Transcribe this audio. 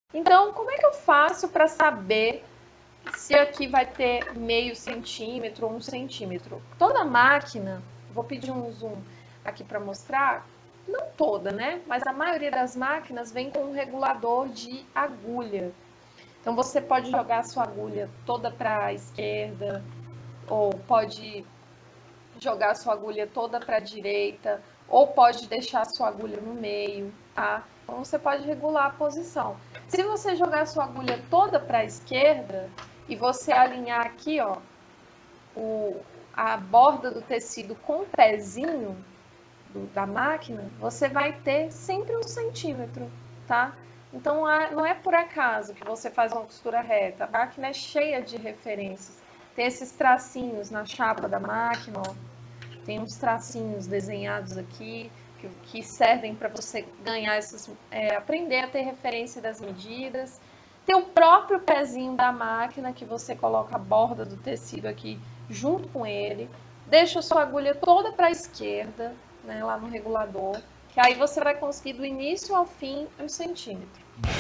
Então, como é que eu faço para saber se aqui vai ter meio centímetro ou 1 centímetro? Toda máquina, vou pedir um zoom aqui para mostrar, não toda, né? Mas a maioria das máquinas vem com um regulador de agulha. Então você pode jogar a sua agulha toda para a esquerda, ou pode jogar a sua agulha toda para a direita, ou pode deixar a sua agulha no meio, tá? Então você pode regular a posição. Se você jogar a sua agulha toda para a esquerda e você alinhar aqui, ó, a borda do tecido com o pezinho da máquina, você vai ter sempre 1 centímetro, tá? Então não é por acaso que você faz uma costura reta. A máquina é cheia de referências. Tem esses tracinhos na chapa da máquina, ó. Tem uns tracinhos desenhados aqui que servem para você ganhar aprender a ter referência das medidas. Tem o próprio pezinho da máquina que você coloca a borda do tecido aqui junto com ele. Deixa a sua agulha toda para a esquerda, né, lá no regulador, que aí você vai conseguir do início ao fim 1 centímetro.